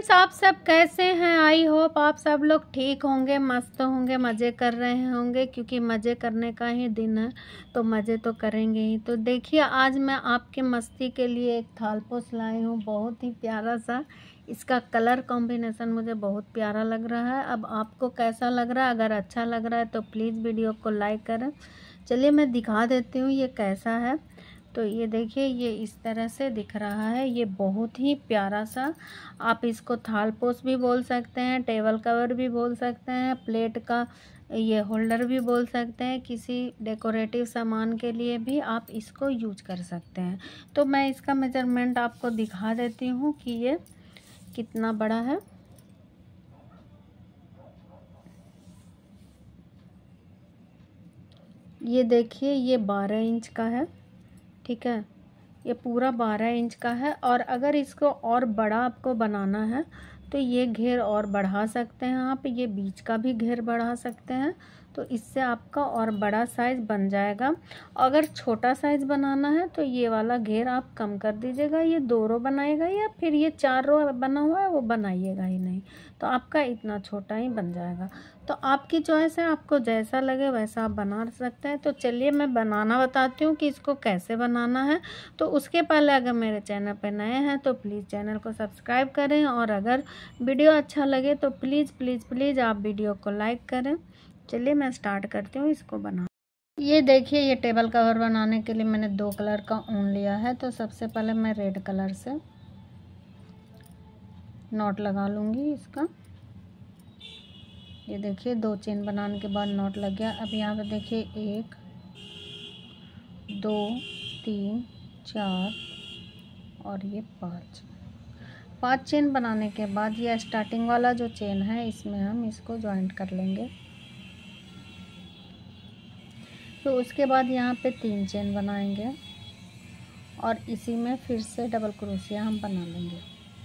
Friends, आप सब कैसे हैं? आई होप आप सब लोग ठीक होंगे, मस्त होंगे, मज़े कर रहे होंगे, क्योंकि मज़े करने का ही दिन है तो मज़े तो करेंगे ही। तो देखिए, आज मैं आपके मस्ती के लिए एक थालपोस लाई हूँ, बहुत ही प्यारा सा। इसका कलर कॉम्बिनेशन मुझे बहुत प्यारा लग रहा है। अब आपको कैसा लग रहा है? अगर अच्छा लग रहा है तो प्लीज़ वीडियो को लाइक करें। चलिए मैं दिखा देती हूँ ये कैसा है। तो ये देखिए, ये इस तरह से दिख रहा है। ये बहुत ही प्यारा सा, आप इसको थालपोस भी बोल सकते हैं, टेबल कवर भी बोल सकते हैं, प्लेट का ये होल्डर भी बोल सकते हैं, किसी डेकोरेटिव सामान के लिए भी आप इसको यूज कर सकते हैं। तो मैं इसका मेजरमेंट आपको दिखा देती हूँ कि ये कितना बड़ा है। ये देखिए, ये 12 इंच का है, ठीक है। ये पूरा 12 इंच का है। और अगर इसको और बड़ा आपको बनाना है तो ये घेर और बढ़ा सकते हैं आप, ये बीच का भी घेर बढ़ा सकते हैं, तो इससे आपका और बड़ा साइज़ बन जाएगा। अगर छोटा साइज़ बनाना है तो ये वाला घेर आप कम कर दीजिएगा, ये 2 रो बनाएगा या फिर ये 4 रो बना हुआ है वो बनाइएगा ही नहीं, तो आपका इतना छोटा ही बन जाएगा। तो आपकी चॉइस है, आपको जैसा लगे वैसा आप बना सकते हैं। तो चलिए मैं बनाना बताती हूँ कि इसको कैसे बनाना है। तो उसके पहले अगर मेरे चैनल पर नए हैं तो प्लीज़ चैनल को सब्सक्राइब करें, और अगर वीडियो अच्छा लगे तो प्लीज़ प्लीज़ प्लीज़ आप वीडियो को लाइक करें। चलिए मैं स्टार्ट करती हूँ इसको बना। ये देखिए, ये टेबल कवर बनाने के लिए मैंने 2 कलर का ऊन लिया है। तो सबसे पहले मैं रेड कलर से नॉट लगा लूँगी इसका। ये देखिए, 2 चेन बनाने के बाद नॉट लग गया। अब यहाँ पे देखिए 1 2 3 4 और ये 5 चेन बनाने के बाद ये स्टार्टिंग वाला जो चेन है इसमें हम इसको जॉइंट कर लेंगे। तो उसके बाद यहाँ पे 3 चेन बनाएंगे और इसी में फिर से डबल क्रोशिया हम बना लेंगे।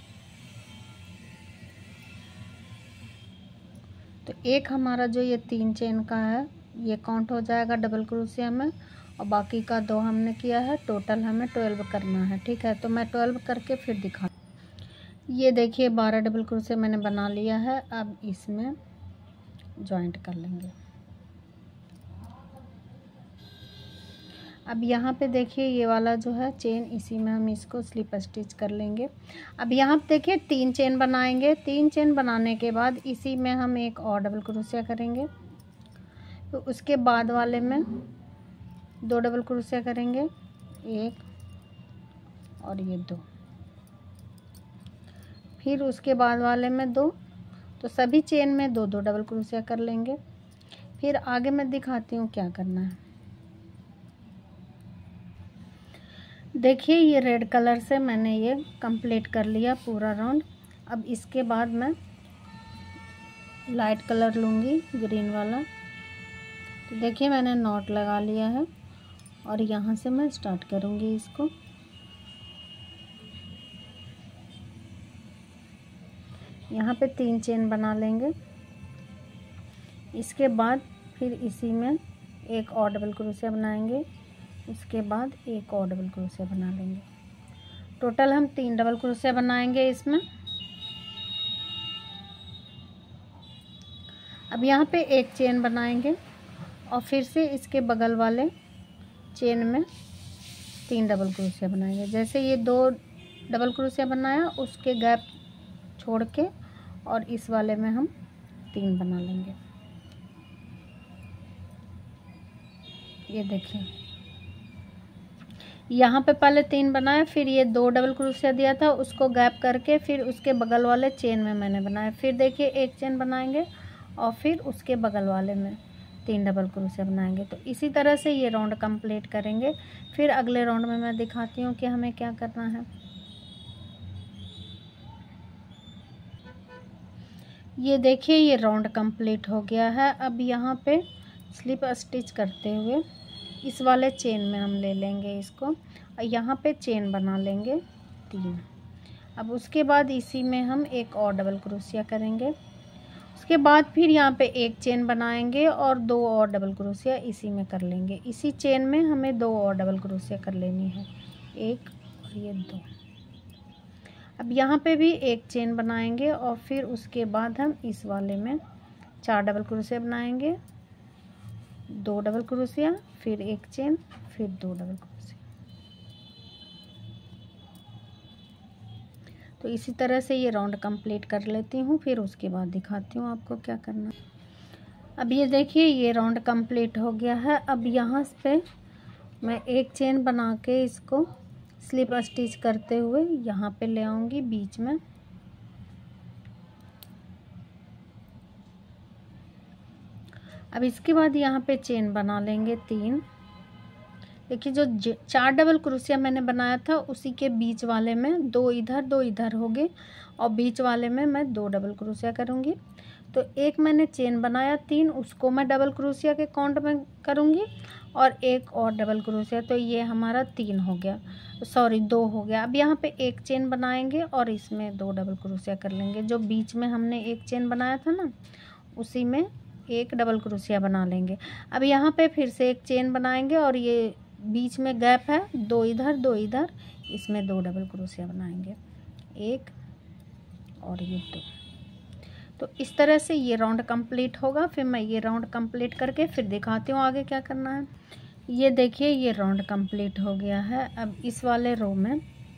तो एक हमारा जो ये 3 चेन का है ये काउंट हो जाएगा डबल क्रोशिया में, और बाकी का 2 हमने किया है। टोटल हमें 12 करना है, ठीक है। तो मैं 12 करके फिर दिखा। ये देखिए, 12 डबल क्रोशिया मैंने बना लिया है। अब इसमें जॉइंट कर लेंगे। अब यहाँ पे देखिए, ये वाला जो है चेन, इसी में हम इसको स्लिप स्टिच कर लेंगे। अब यहाँ पे देखिए 3 चेन बनाएंगे। 3 चेन बनाने के बाद इसी में हम एक और डबल क्रोशिया करेंगे। तो उसके बाद वाले में 2 डबल क्रोशिया करेंगे, 1 और ये 2। फिर उसके बाद वाले में 2। तो सभी चेन में 2-2 डबल क्रोशिया कर लेंगे। फिर आगे मैं दिखाती हूँ क्या करना है। देखिए, ये रेड कलर से मैंने ये कंप्लीट कर लिया पूरा राउंड। अब इसके बाद मैं लाइट कलर लूँगी, ग्रीन वाला। तो देखिए, मैंने नॉट लगा लिया है और यहाँ से मैं स्टार्ट करूँगी इसको। यहाँ पे 3 चेन बना लेंगे। इसके बाद फिर इसी में एक और डबल क्रोशिया बनाएंगे। उसके बाद एक और डबल क्रोशिया बना लेंगे। टोटल हम 3 डबल क्रोशिया बनाएंगे इसमें। अब यहाँ पे एक चेन बनाएंगे और फिर से इसके बगल वाले चेन में 3 डबल क्रोशिया बनाएंगे। जैसे ये 2 डबल क्रोशिया बनाया, उसके गैप छोड़ के और इस वाले में हम 3 बना लेंगे। ये देखिए, यहाँ पे पहले 3 बनाया, फिर ये 2 डबल क्रोशिया दिया था उसको गैप करके फिर उसके बगल वाले चेन में मैंने बनाया। फिर देखिए, एक चेन बनाएंगे और फिर उसके बगल वाले में 3 डबल क्रोशिया बनाएंगे। तो इसी तरह से ये राउंड कंप्लीट करेंगे। फिर अगले राउंड में मैं दिखाती हूँ कि हमें क्या करना है। ये देखिए, ये राउंड कंप्लीट हो गया है। अब यहाँ पे स्लिप स्टिच करते हुए इस वाले चेन में हम ले लेंगे इसको, और यहाँ पे चेन बना लेंगे 3। अब उसके बाद इसी में हम एक और डबल क्रोशिया करेंगे। उसके बाद फिर यहाँ पे एक चेन बनाएंगे और 2 और डबल क्रोशिया इसी में कर लेंगे। इसी चेन में हमें 2 और डबल क्रोशिया कर लेनी है, 1 और ये 2। अब यहाँ पे भी एक चेन बनाएंगे और फिर उसके बाद हम इस वाले में 4 डबल क्रोशिया बनाएंगे, 2 डबल क्रोशिया, फिर एक चेन, फिर 2 डबल क्रोशिया। तो इसी तरह से ये राउंड कंप्लीट कर लेती हूँ, फिर उसके बाद दिखाती हूँ आपको क्या करना है। अब ये देखिए ये राउंड कंप्लीट हो गया है। अब यहाँ पे मैं एक चेन बना के इसको स्लिप स्टिच करते हुए यहाँ पे ले आऊँगी बीच में। अब इसके बाद यहाँ पे चेन बना लेंगे 3। देखिए जो 4 डबल क्रोशिया मैंने बनाया था उसी के बीच वाले में 2 इधर हो गए और बीच वाले में मैं 2 डबल क्रोशिया करूँगी। तो एक मैंने चेन बनाया 3, उसको मैं डबल क्रोशिया के काउंट में करूँगी और एक और डबल क्रोशिया, तो ये हमारा 3 हो गया, सॉरी 2 हो गया। अब यहाँ पे एक चेन बनाएंगे और इसमें 2 डबल क्रोशिया कर लेंगे। जो बीच में हमने एक चेन बनाया था ना उसी में एक डबल क्रोशिया बना लेंगे। अब यहाँ पे फिर से एक चेन बनाएंगे और ये बीच में गैप है 2 इधर, इसमें 2 डबल क्रोशिया बनाएंगे, 1 और ये 2। तो इस तरह से ये राउंड कंप्लीट होगा। फिर मैं ये राउंड कंप्लीट करके फिर दिखाती हूँ आगे क्या करना है। ये देखिए ये राउंड कंप्लीट हो गया है। अब इस वाले रो में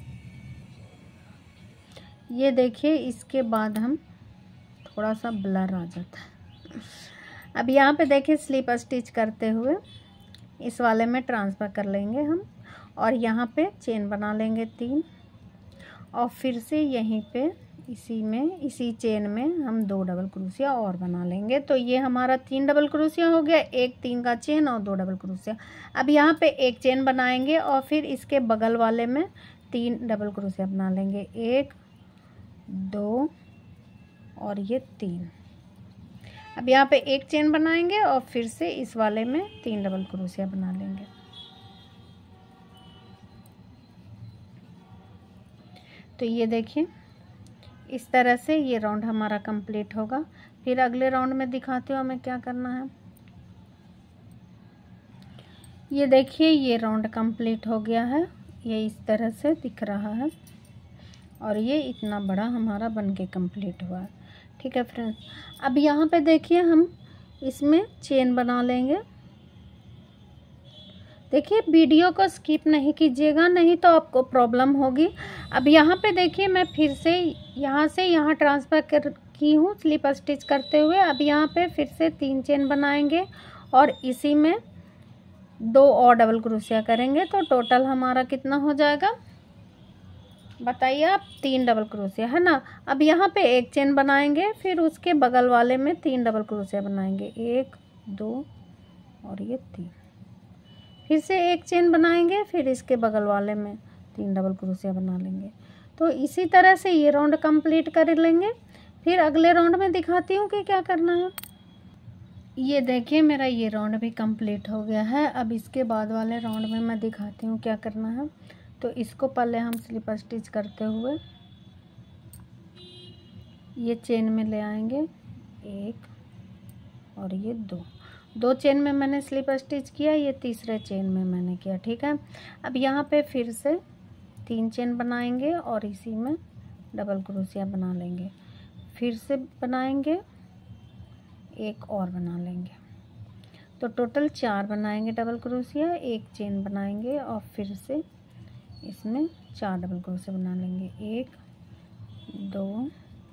ये देखिए इसके बाद हम थोड़ा सा ब्लर आ जाता है। अब यहाँ पे देखिए स्लिप स्टिच करते हुए इस वाले में ट्रांसफ़र कर लेंगे हम और यहाँ पे चेन बना लेंगे 3 और फिर से यहीं पे इसी चेन में हम 2 डबल क्रोशिया और बना लेंगे। तो ये हमारा 3 डबल क्रोशिया हो गया, एक 3 का चेन और 2 डबल क्रोशिया। अब यहाँ पे एक चेन बनाएंगे और फिर इसके बगल वाले में 3 डबल क्रोशिया बना लेंगे, 1 2 और ये 3। अब यहाँ पे एक चेन बनाएंगे और फिर से इस वाले में 3 डबल क्रोशिया बना लेंगे। तो ये देखिए इस तरह से ये राउंड हमारा कंप्लीट होगा। फिर अगले राउंड में दिखाती हूँ हमें क्या करना है। ये देखिए ये राउंड कंप्लीट हो गया है, ये इस तरह से दिख रहा है और ये इतना बड़ा हमारा बनके कंप्लीट हुआ है। ठीक है फ्रेंड्स, अब यहाँ पे देखिए हम इसमें चेन बना लेंगे। देखिए वीडियो को स्किप नहीं कीजिएगा, नहीं तो आपको प्रॉब्लम होगी। अब यहाँ पे देखिए मैं फिर से यहाँ ट्रांसफ़र की हूँ स्लिप स्टिच करते हुए। अब यहाँ पे फिर से 3 चेन बनाएंगे और इसी में 2 और डबल क्रोशिया करेंगे। तो टोटल हमारा कितना हो जाएगा बताइए आप, 3 डबल क्रोशिया है ना। अब यहाँ पे एक चेन बनाएंगे, फिर उसके बगल वाले में 3 डबल क्रोशिया बनाएंगे, 1 2 और ये 3। फिर से एक चेन बनाएंगे, फिर इसके बगल वाले में 3 डबल क्रोशिया बना लेंगे। तो इसी तरह से ये राउंड कंप्लीट कर लेंगे। फिर अगले राउंड में दिखाती हूँ कि क्या करना है। ये देखिए मेरा ये राउंड भी कंप्लीट हो गया है। अब इसके बाद वाले राउंड में मैं दिखाती हूँ क्या करना है। तो इसको पहले हम स्लिप स्टिच करते हुए ये चेन में ले आएंगे, 1 और ये 2 चेन में मैंने स्लिप स्टिच किया, ये तीसरे चेन में मैंने किया। ठीक है, अब यहाँ पे फिर से 3 चेन बनाएंगे और इसी में डबल क्रोशिया बना लेंगे, फिर से बनाएंगे, एक और बना लेंगे। तो टोटल 4 बनाएंगे डबल क्रोशिया, एक चेन बनाएंगे और फिर से इसमें 4 डबल क्रोशिया बना लेंगे, 1 2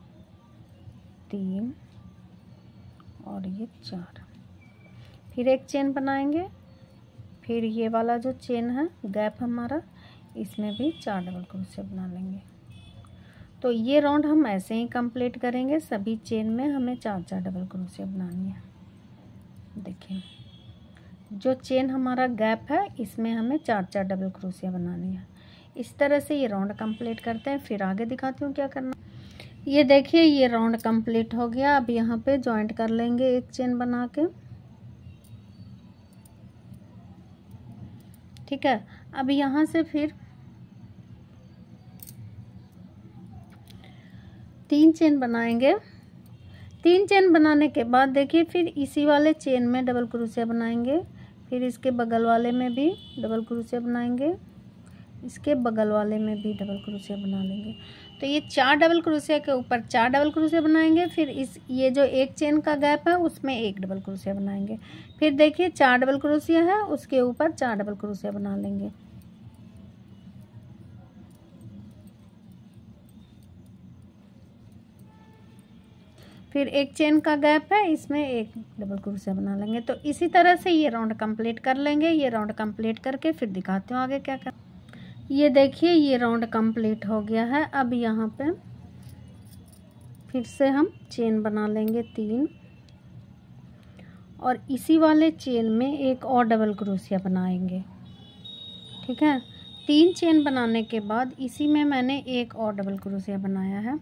3 और ये 4। फिर एक चेन बनाएंगे, फिर ये वाला जो चेन है गैप हमारा, इसमें भी 4 डबल क्रोशिया बना लेंगे। तो ये राउंड हम ऐसे ही कंप्लीट करेंगे। सभी चेन में हमें 4 डबल क्रोशिया बनानी है। देखिए जो चेन हमारा गैप है इसमें हमें 4 डबल क्रोशिया बनानी है। इस तरह से ये राउंड कंप्लीट करते हैं। फिर आगे दिखाती हूँ क्या करना। ये देखिए ये राउंड कंप्लीट हो गया। अब यहाँ पे जॉइंट कर लेंगे एक चेन बना के। ठीक है, अब यहाँ से फिर 3 चेन बनाएंगे। 3 चेन बनाने के बाद देखिए फिर इसी वाले चेन में डबल क्रोशिया बनाएंगे, फिर इसके बगल वाले में भी डबल क्रोशिया बनाएंगे, इसके बगल वाले में भी डबल क्रोशिया बना लेंगे। तो ये 4 डबल क्रोशिया के ऊपर 4 डबल क्रोशिया बनाएंगे, फिर ये जो एक चेन का गैप है उसमें 1 डबल क्रोशिया बनाएंगे, फिर देखिए 4 डबल क्रोशिया है उसके ऊपर 4 डबल क्रोशिया बना लेंगे। फिर एक चेन का गैप है इसमें 1 डबल क्रोशिया बना लेंगे। तो इसी तरह से ये राउंड कंप्लीट कर लेंगे। ये राउंड कंप्लीट करके फिर दिखाती हूँ आगे क्या कर। ये देखिए ये राउंड कंप्लीट हो गया है। अब यहाँ पे फिर से हम चेन बना लेंगे 3 और इसी वाले चेन में एक और डबल क्रोशिया बनाएंगे। ठीक है, 3 चेन बनाने के बाद इसी में मैंने एक और डबल क्रोशिया बनाया है।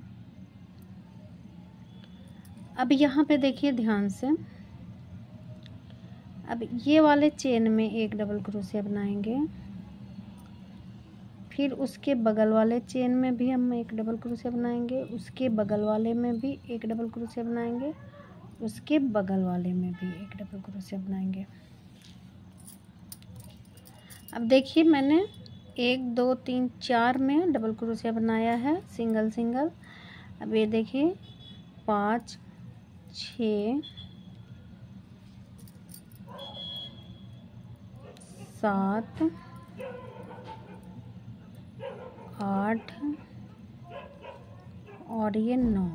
अब यहाँ पे देखिए ध्यान से, अब ये वाले चेन में एक डबल क्रोशिया बनाएंगे, फिर उसके बगल वाले चेन में भी हम एक डबल क्रोशिया बनाएंगे, उसके बगल वाले में भी एक डबल क्रोशिया बनाएंगे, उसके बगल वाले में भी एक डबल क्रोशिया बनाएंगे। अब देखिए मैंने 1 2 3 4 में डबल क्रोशिया बनाया है सिंगल सिंगल। अब ये देखिए 5 6 7 8 और ये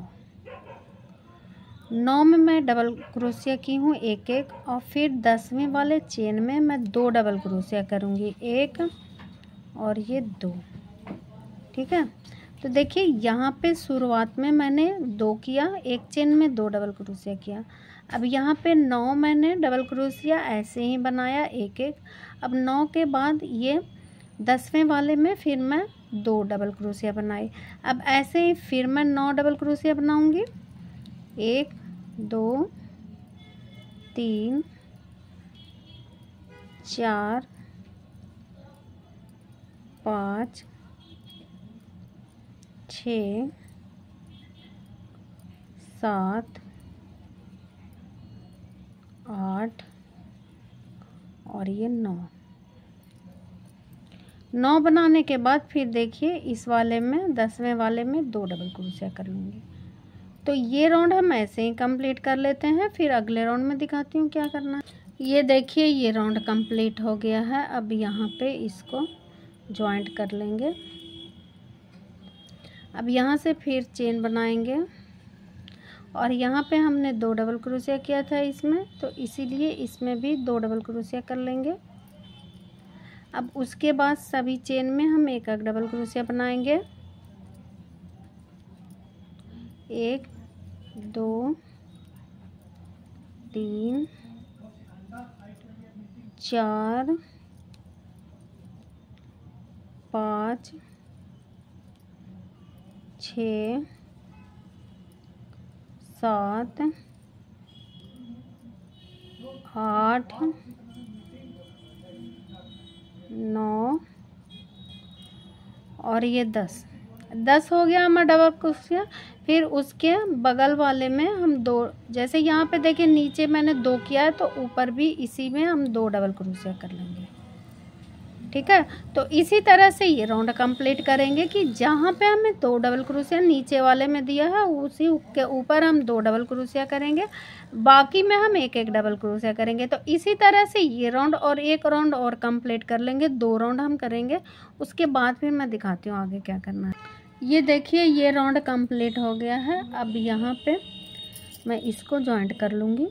9 में मैं डबल क्रोशिया की हूँ एक एक, और फिर 10वें वाले चेन में मैं 2 डबल क्रोशिया करूँगी, 1 और ये 2। ठीक है, तो देखिए यहाँ पे शुरुआत में मैंने 2 किया, एक चेन में 2 डबल क्रोशिया किया। अब यहाँ पे 9 मैंने डबल क्रोशिया ऐसे ही बनाया एक एक। अब 9 के बाद ये 10वें वाले में फिर मैं 2 डबल क्रोशिया बनाई। अब ऐसे ही फिर मैं 9 डबल क्रोशिया बनाऊंगी, 1 2 3 4 5 6 7 8 और ये 9 बनाने के बाद फिर देखिए इस वाले में 10वें वाले में 2 डबल क्रोशिया कर लूँगी। तो ये राउंड हम ऐसे ही कंप्लीट कर लेते हैं, फिर अगले राउंड में दिखाती हूँ क्या करना है। ये देखिए ये राउंड कंप्लीट हो गया है। अब यहाँ पे इसको जॉइंट कर लेंगे। अब यहाँ से फिर चेन बनाएंगे और यहाँ पे हमने 2 डबल क्रोशिया किया था इसमें, तो इसीलिए इसमें भी 2 डबल क्रोशिया कर लेंगे। अब उसके बाद सभी चेन में हम एक एक डबल क्रोशिया बनाएंगे, 1 2 3 4 5 6 7 8 9 और ये 10 हो गया हमारा डबल क्रोशिया। फिर उसके बगल वाले में हम 2, जैसे यहाँ पे देखिए नीचे मैंने 2 किया है तो ऊपर भी इसी में हम 2 डबल क्रोशिया कर लेंगे। ठीक है, तो इसी तरह से ये राउंड कंप्लीट करेंगे कि जहाँ पे हमें 2 डबल क्रोशिया नीचे वाले में दिया है उसी के ऊपर हम 2 डबल क्रोशिया करेंगे, बाकी में हम एक एक डबल क्रोशिया करेंगे। तो इसी तरह से ये राउंड और एक राउंड और कंप्लीट कर लेंगे, 2 राउंड हम करेंगे, उसके बाद फिर मैं दिखाती हूँ आगे क्या करना है। ये देखिए ये राउंड कंप्लीट हो गया है। अब यहाँ पे मैं इसको जॉइंट कर लूँगी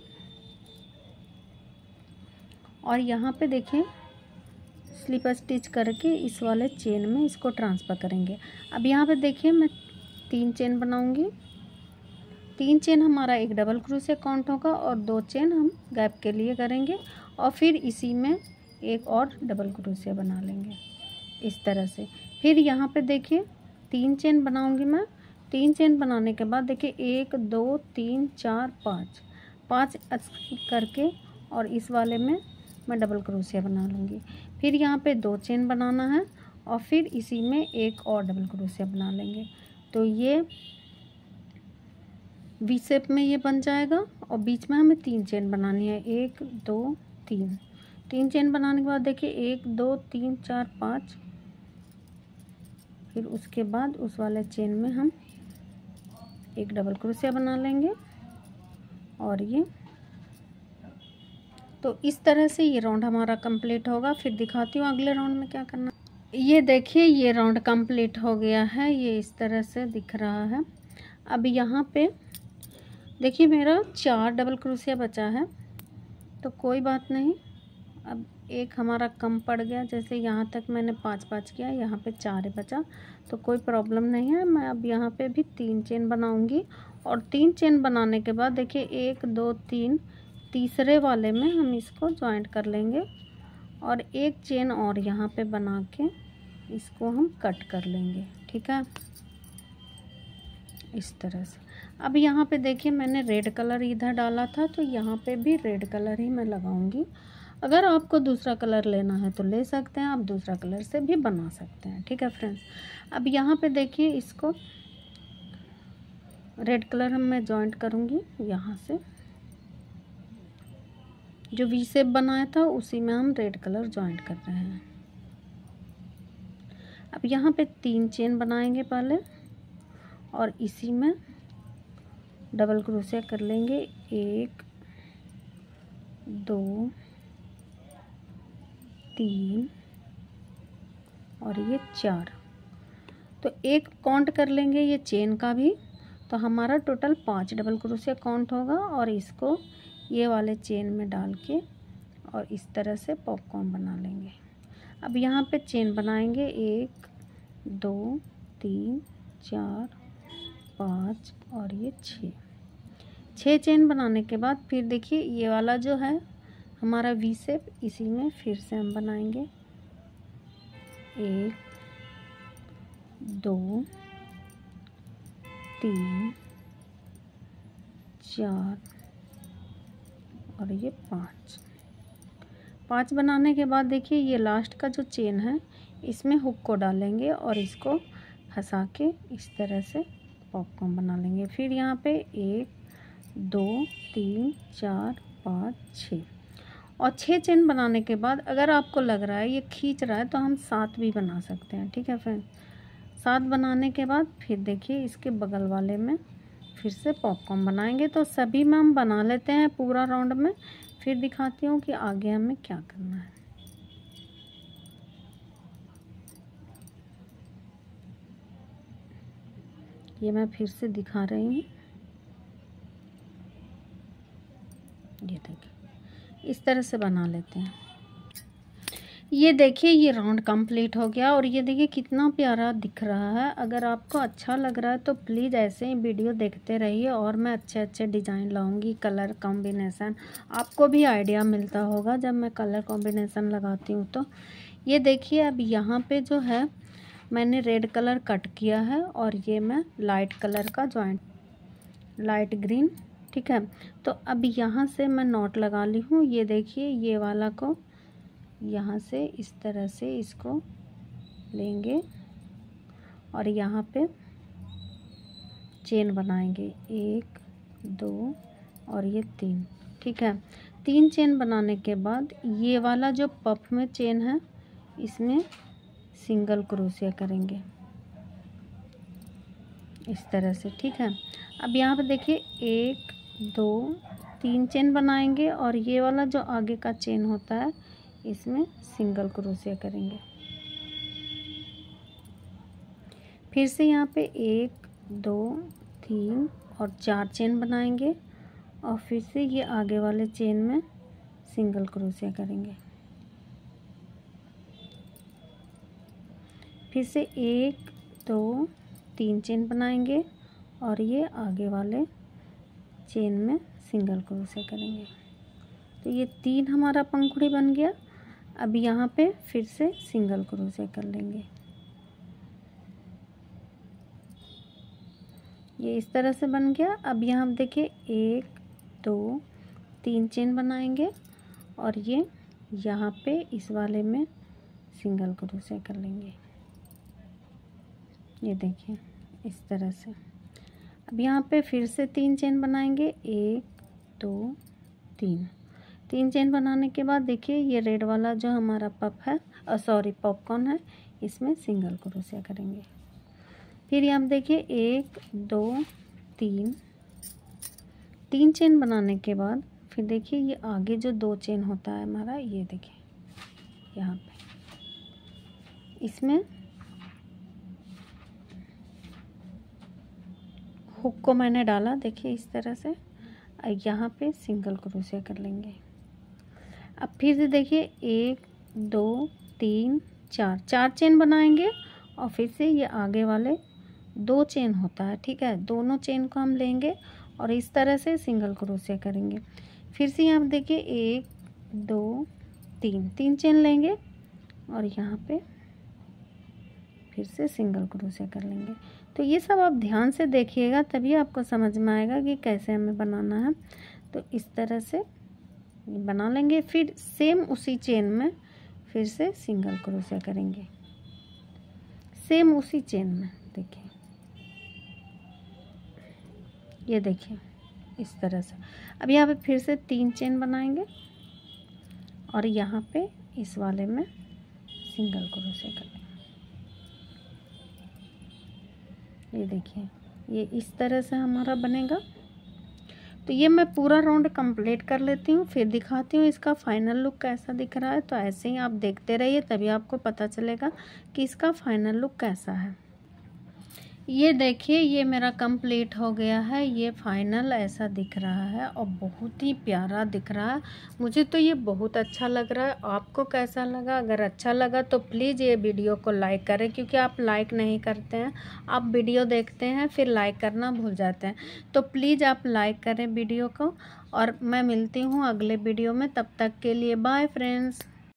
और यहाँ पे देखिए स्लिप स्टिच करके इस वाले चेन में इसको ट्रांसफ़र करेंगे। अब यहाँ पे देखिए मैं 3 चेन बनाऊंगी, 3 चेन हमारा एक डबल क्रोशिया काउंट होगा और 2 चेन हम गैप के लिए करेंगे और फिर इसी में एक और डबल क्रोशिया बना लेंगे इस तरह से। फिर यहाँ पे देखिए 3 चेन बनाऊंगी मैं। 3 चेन बनाने के बाद देखिए 1 2 3 4 5 करके और इस वाले में मैं डबल क्रोशिया बना लूँगी। फिर यहाँ पे 2 चेन बनाना है और फिर इसी में एक और डबल क्रोशिया बना लेंगे। तो ये वी शेप में ये बन जाएगा और बीच में हमें 3 चेन बनानी है, 1 2 3 चेन बनाने के बाद देखिए 1 2 3 4 5 फिर उसके बाद उस वाले चेन में हम एक डबल क्रोशिया बना लेंगे और ये तो इस तरह से ये राउंड हमारा कंप्लीट होगा। फिर दिखाती हूँ अगले राउंड में क्या करना। ये देखिए ये राउंड कंप्लीट हो गया है, ये इस तरह से दिख रहा है। अब यहाँ पे देखिए मेरा 4 डबल क्रोशिया बचा है, तो कोई बात नहीं। अब एक हमारा कम पड़ गया, जैसे यहाँ तक मैंने 5 किया, यहाँ पे 4 बचा, तो कोई प्रॉब्लम नहीं है। मैं अब यहाँ पे भी 3 चेन बनाऊंगी और 3 चेन बनाने के बाद देखिए 1 2 3 तीसरे वाले में हम इसको जॉइंट कर लेंगे और एक चेन और यहाँ पे बना के इसको हम कट कर लेंगे, ठीक है, इस तरह से। अब यहाँ पे देखिए मैंने रेड कलर इधर डाला था, तो यहाँ पे भी रेड कलर ही मैं लगाऊंगी। अगर आपको दूसरा कलर लेना है तो ले सकते हैं, आप दूसरा कलर से भी बना सकते हैं, ठीक है फ्रेंड्स। अब यहाँ पे देखिए इसको रेड कलर मैं जॉइंट करूँगी, यहाँ से जो वी शेप बनाया था उसी में हम रेड कलर जॉइंट कर रहे हैं। अब यहाँ पे 3 चेन बनाएंगे पहले और इसी में डबल क्रोशिया कर लेंगे, 1 2 3 और ये 4। तो एक काउंट कर लेंगे ये चेन का भी, तो हमारा टोटल 5 डबल क्रोशिया काउंट होगा और इसको ये वाले चेन में डाल के और इस तरह से पॉपकॉर्न बना लेंगे। अब यहाँ पे चेन बनाएंगे 1 2 3 4 5 और ये 6 चेन बनाने के बाद फिर देखिए ये वाला जो है हमारा वी शेप, इसी में फिर से हम बनाएंगे 1 2 3 4 और ये 5 बनाने के बाद देखिए ये लास्ट का जो चेन है इसमें हुक को डालेंगे और इसको फंसा के इस तरह से पॉपकॉर्न बना लेंगे। फिर यहाँ पे 1 2 3 4 5 6 और 6 चेन बनाने के बाद अगर आपको लग रहा है ये खींच रहा है तो हम 7 भी बना सकते हैं, ठीक है फ्रेंड। 7 बनाने के बाद फिर देखिए इसके बगल वाले में फिर से पॉपकॉर्न बनाएंगे। तो सभी में हम बना लेते हैं पूरा राउंड में, फिर दिखाती हूँ कि आगे हमें क्या करना है। ये मैं फिर से दिखा रही हूँ, ये देखिए इस तरह से बना लेते हैं। ये देखिए ये राउंड कंप्लीट हो गया और ये देखिए कितना प्यारा दिख रहा है। अगर आपको अच्छा लग रहा है तो प्लीज़ ऐसे ही वीडियो देखते रहिए और मैं अच्छे अच्छे डिज़ाइन लाऊंगी, कलर कॉम्बिनेशन आपको भी आइडिया मिलता होगा जब मैं कलर कॉम्बिनेशन लगाती हूँ। तो ये देखिए अब यहाँ पे जो है मैंने रेड कलर कट किया है और ये मैं लाइट कलर का जॉइंट, लाइट ग्रीन, ठीक है। तो अब यहाँ से मैं नॉट लगा ली हूँ। ये देखिए ये वाला को यहाँ से इस तरह से इसको लेंगे और यहाँ पे चेन बनाएंगे 1 2 और ये 3, ठीक है। 3 चेन बनाने के बाद ये वाला जो पफ में चेन है इसमें सिंगल क्रोशिया करेंगे इस तरह से, ठीक है। अब यहाँ पे देखिए 1 2 3 चेन बनाएंगे और ये वाला जो आगे का चेन होता है इसमें सिंगल क्रोशिया करेंगे। फिर से यहाँ पे 1 2 3 और 4 चेन बनाएंगे और फिर से ये आगे वाले चेन में सिंगल क्रोशिया करेंगे। फिर से 1 2 3 चेन बनाएंगे और ये आगे वाले चेन में सिंगल क्रोशिया करेंगे। तो ये 3 हमारा पंखुड़ी बन गया। अब यहाँ पे फिर से सिंगल क्रोशिया कर लेंगे, ये इस तरह से बन गया। अब यहाँ देखिए 1 2 3 चेन बनाएंगे और ये यहाँ पे इस वाले में सिंगल क्रोशिया कर लेंगे, ये देखिए इस तरह से। अब यहाँ पे फिर से 3 चेन बनाएंगे 1 2 3 चेन बनाने के बाद देखिए ये रेड वाला जो हमारा पफ है, सॉरी पॉपकॉर्न है, इसमें सिंगल क्रोशिया करेंगे। फिर यहाँ पे देखिए 1 2 3 चेन बनाने के बाद फिर देखिए ये आगे जो 2 चेन होता है हमारा, ये देखिए यहाँ पे इसमें हुक को मैंने डाला, देखिए इस तरह से। यहाँ पे सिंगल क्रोशिया कर लेंगे। अब फिर से देखिए 1 2 3 4 चेन बनाएंगे और फिर से ये आगे वाले 2 चेन होता है, ठीक है, दोनों चेन को हम लेंगे और इस तरह से सिंगल क्रोशिया करेंगे। फिर से यहाँ देखिए 1 2 3 चेन लेंगे और यहाँ पे फिर से सिंगल क्रोशिया कर लेंगे। तो ये सब आप ध्यान से देखिएगा, तभी आपको समझ में आएगा कि कैसे हमें बनाना है। तो इस तरह से बना लेंगे। फिर सेम उसी चेन में फिर से सिंगल क्रोशिया करेंगे, सेम उसी चेन में। देखिए ये देखिए इस तरह से। अब यहाँ पे फिर से 3 चेन बनाएंगे और यहाँ पे इस वाले में सिंगल क्रोशिया करेंगे। ये देखिए ये इस तरह से हमारा बनेगा। तो ये मैं पूरा राउंड कंप्लीट कर लेती हूँ, फिर दिखाती हूँ इसका फाइनल लुक कैसा दिख रहा है। तो ऐसे ही आप देखते रहिए, तभी आपको पता चलेगा कि इसका फाइनल लुक कैसा है। ये देखिए ये मेरा कंप्लीट हो गया है, ये फाइनल ऐसा दिख रहा है और बहुत ही प्यारा दिख रहा है। मुझे तो ये बहुत अच्छा लग रहा है। आपको कैसा लगा? अगर अच्छा लगा तो प्लीज़ ये वीडियो को लाइक करें, क्योंकि आप लाइक नहीं करते हैं। आप वीडियो देखते हैं फिर लाइक करना भूल जाते हैं, तो प्लीज़ आप लाइक करें वीडियो को। और मैं मिलती हूँ अगले वीडियो में, तब तक के लिए बाय फ्रेंड्स।